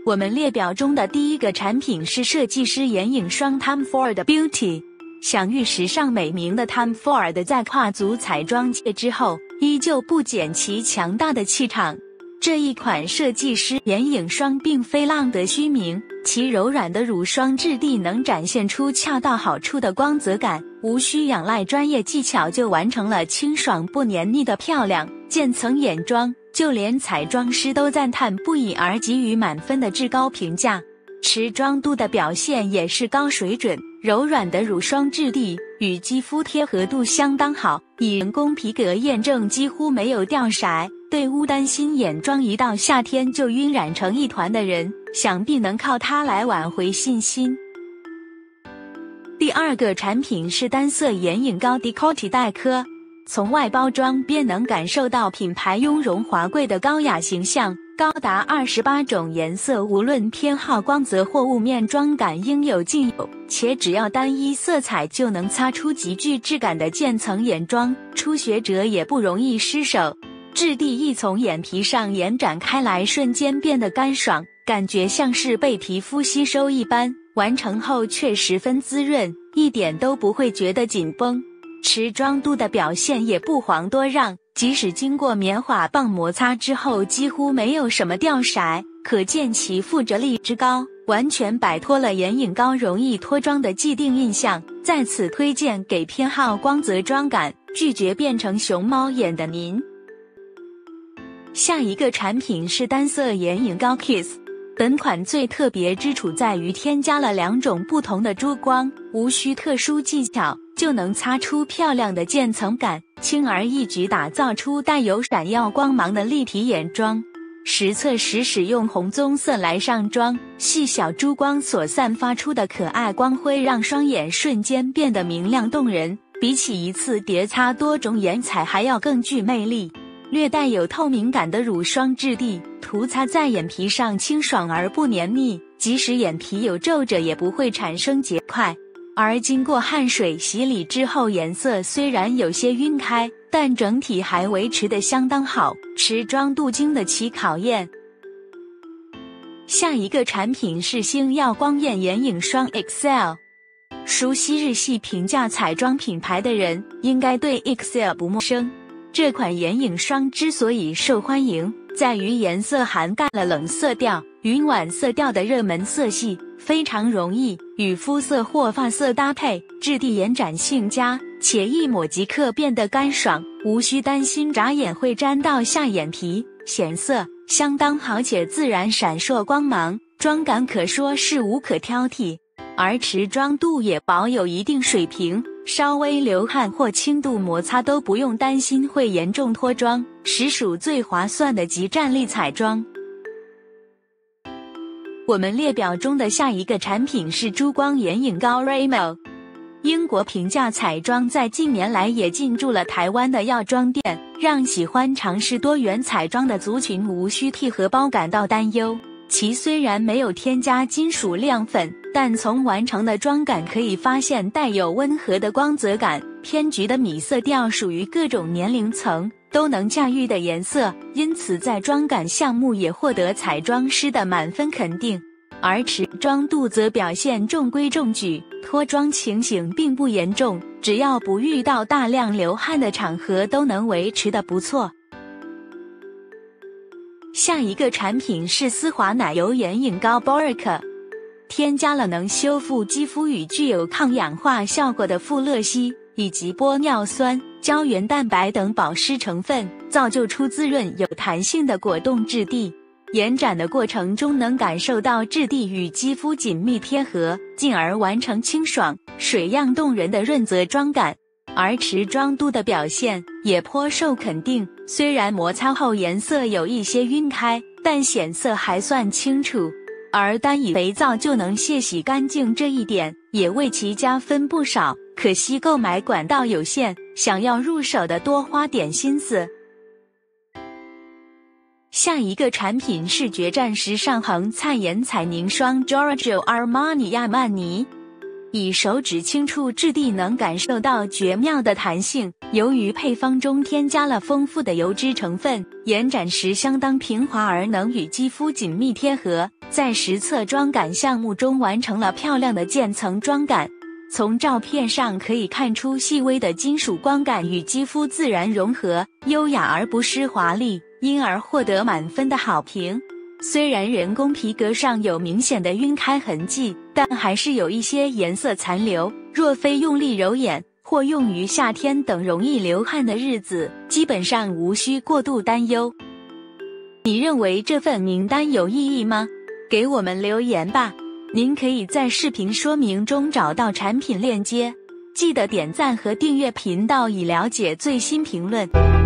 我们列表中的第一个产品是设计师眼影霜 Tom Ford Beauty。享誉时尚美名的 Tom Ford 在跨足彩妆界之后，依旧不减其强大的气场。这一款设计师眼影霜并非浪得虚名，其柔软的乳霜质地能展现出恰到好处的光泽感，无需仰赖专业技巧就完成了清爽不黏腻的漂亮渐层眼妆，就连彩妆师都赞叹不已而给予满分的至高评价。持妆度的表现也是高水准，柔软的乳霜质地与肌肤贴合度相当好，以人工皮革验证几乎没有掉色。对无担心眼妆一到夏天就晕染成一团的人，想必能靠它来挽回信心。第二个产品是单色眼影膏 Decoty 黛珂。从外包装便能感受到品牌雍容华贵的高雅形象，高达28种颜色，无论偏好光泽或雾面妆感应有尽有，且只要单一色彩就能擦出极具质感的渐层眼妆，初学者也不容易失手。质地一从眼皮上延展开来，瞬间变得干爽，感觉像是被皮肤吸收一般，完成后却十分滋润，一点都不会觉得紧绷。持妆度的表现也不遑多让，即使经过棉花棒摩擦之后几乎没有什么掉色，可见其附着力之高，完全摆脱了眼影膏容易脱妆的既定印象，在此推荐给偏好光泽妆感，拒绝变成熊猫眼的您。下一个产品是单色眼影膏 Kiss。 本款最特别之处在于添加了2种不同的珠光，无需特殊技巧就能擦出漂亮的渐层感，轻而易举打造出带有闪耀光芒的立体眼妆。实测时使用红棕色来上妆，细小珠光所散发出的可爱光辉让双眼瞬间变得明亮动人，比起一次叠擦多种颜彩还要更具魅力。略带有透明感的乳霜质地，涂擦在眼皮上清爽而不黏腻，即使眼皮有皱褶也不会产生结块。而经过汗水洗礼之后，颜色虽然有些晕开，但整体还维持得相当好，持妆度经得起考验。下一个产品是星耀光艳眼影霜 Excel。 熟悉日系平价彩妆品牌的人应该对 Excel 不陌生。这款眼影霜之所以受欢迎，在于颜色涵盖了冷色调、云晚色调的热门色系，非常容易与肤色或发色搭配，质地延展性佳，且一抹即可变得干爽，无需担心眨眼会沾到下眼皮，显色相当好且自然闪烁光芒，妆感可说是无可挑剔。而持妆度也保有一定水平，稍微流汗或轻度摩擦都不用担心会严重脱妆，实属最划算的即战力彩妆。我们列表中的下一个产品是珠光眼影膏 Rimmel。 英国平价彩妆在近年来也进驻了台湾的药妆店，让喜欢尝试多元彩妆的族群无需替荷包感到担忧。其虽然没有添加金属亮粉，但从完成的妆感可以发现带有温和的光泽感，偏橘的米色调属于各种年龄层都能驾驭的颜色，因此在妆感项目也获得彩妆师的满分肯定。而持妆度则表现中规中矩，脱妆情形并不严重，只要不遇到大量流汗的场合都能维持得不错。下一个产品是丝滑奶油眼影膏 Boric。 添加了能修复肌肤与具有抗氧化效果的富勒烯以及玻尿酸、胶原蛋白等保湿成分，造就出滋润有弹性的果冻质地。延展的过程中能感受到质地与肌肤紧密贴合，进而完成清爽、水样动人的润泽妆感。而持妆度的表现也颇受肯定，虽然摩擦后颜色有一些晕开，但显色还算清楚。而单以肥皂就能卸洗干净这一点也为其加分不少，可惜购买管道有限，想要入手的多花点心思。下一个产品是决战时尚恒灿颜彩凝霜 Giorgio Armani 亚曼尼。以手指轻触质地能感受到绝妙的弹性，由于配方中添加了丰富的油脂成分，延展时相当平滑而能与肌肤紧密贴合， 在实测装感项目中完成了漂亮的渐层装感。从照片上可以看出细微的金属光感与肌肤自然融合，优雅而不失华丽，因而获得满分的好评。虽然人工皮革上有明显的晕开痕迹，但还是有一些颜色残留，若非用力揉眼或用于夏天等容易流汗的日子，基本上无需过度担忧。你认为这份名单有意义吗？给我们留言吧。您可以在视频说明中找到产品链接，记得点赞和订阅频道以了解最新评论。